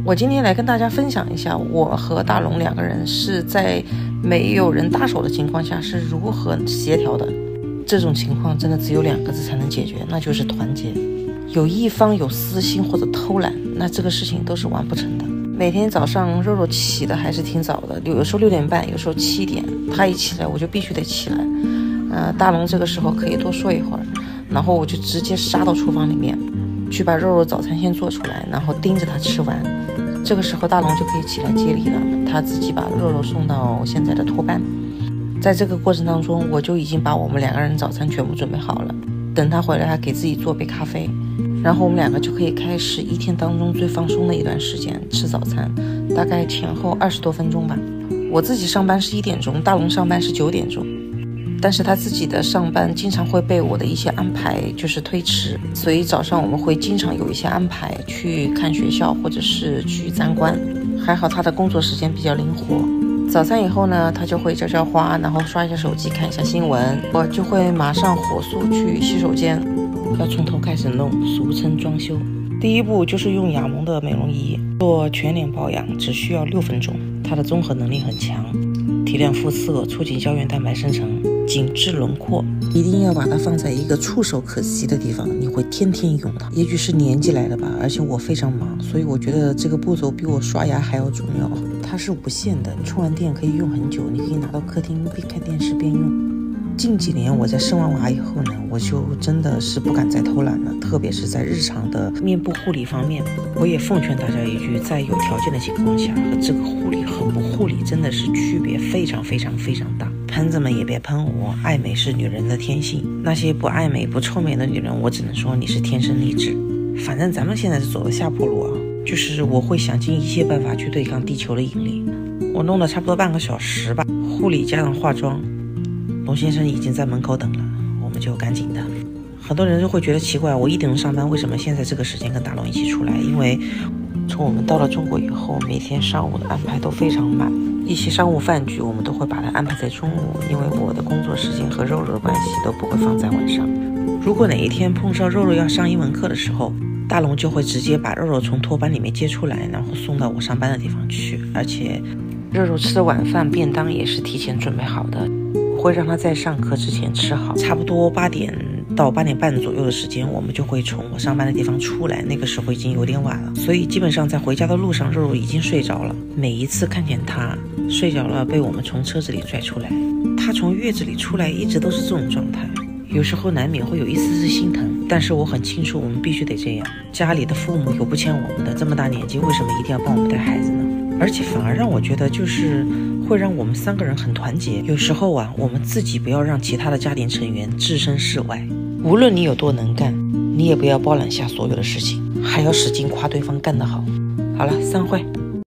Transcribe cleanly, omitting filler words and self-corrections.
我今天来跟大家分享一下，我和大龙两个人是在没有人搭手的情况下是如何协调的。这种情况真的只有2个字才能解决，那就是团结。有一方有私心或者偷懒，那这个事情都是完不成的。每天早上肉肉起的还是挺早的，有时候6点半，有时候7点，他一起来我就必须得起来。大龙这个时候可以多说一会儿，然后我就直接杀到厨房里面去把肉肉早餐先做出来，然后盯着他吃完。这个时候大龙就可以起来接力了，他自己把肉肉送到现在的托班。在这个过程当中，我就已经把我们2个人早餐全部准备好了，等他回来还给自己做杯咖啡，然后我们2个就可以开始一天当中最放松的一段时间，吃早餐，大概前后20多分钟吧。我自己上班是1点钟，大龙上班是9点钟，但是他自己的上班经常会被我的一些安排就是推迟，所以早上我们会经常有一些安排去看学校或者是去参观。还好他的工作时间比较灵活，早餐以后呢，他就会浇浇花，然后刷一下手机，看一下新闻，我就会马上火速去洗手间，要从头开始弄，俗称装修。第一步就是用雅萌的美容仪做全脸保养，只需要6分钟，它的综合能力很强，提亮肤色，促进胶原蛋白生成，紧致轮廓。一定要把它放在一个触手可及的地方，你会天天用它。也许是年纪来了吧，而且我非常忙，所以我觉得这个步骤比我刷牙还要重要。它是无线的，你充完电可以用很久，你可以拿到客厅边看电视边用。近几年我在生完娃以后呢，我就真的是不敢再偷懒了，特别是在日常的面部护理方面。我也奉劝大家一句，在有条件的情况下，和这个护理和不护理真的是区别非常非常非常大。喷子们也别喷我，爱美是女人的天性，那些不爱美不臭美的女人，我只能说你是天生丽质。反正咱们现在是走的下坡路啊，就是我会想尽一切办法去对抗地球的引力。我弄了差不多半个小时吧，护理加上化妆，龙先生已经在门口等了，我们就赶紧的。很多人就会觉得奇怪，我1点钟上班，为什么现在这个时间跟大龙一起出来？因为从我们到了中国以后，每天上午的安排都非常满，一些商务饭局我们都会把它安排在中午，因为我的工作时间和肉肉的关系都不会放在晚上。如果哪一天碰上肉肉要上英文课的时候，大龙就会直接把肉肉从托班里面接出来，然后送到我上班的地方去，而且肉肉吃的晚饭便当也是提前准备好的，会让他在上课之前吃好。差不多8点到8点半左右的时间，我们就会从我上班的地方出来，那个时候已经有点晚了，所以基本上在回家的路上，肉肉已经睡着了。每一次看见他睡着了被我们从车子里拽出来，他从月子里出来一直都是这种状态，有时候难免会有一丝丝心疼，但是我很清楚我们必须得这样，家里的父母有不欠我们的，这么大年纪为什么一定要帮我们带孩子呢？而且反而让我觉得就是会让我们3个人很团结。有时候啊，我们自己不要让其他的家庭成员置身事外，无论你有多能干，你也不要包揽下所有的事情，还要使劲夸对方干得好。好了，散会。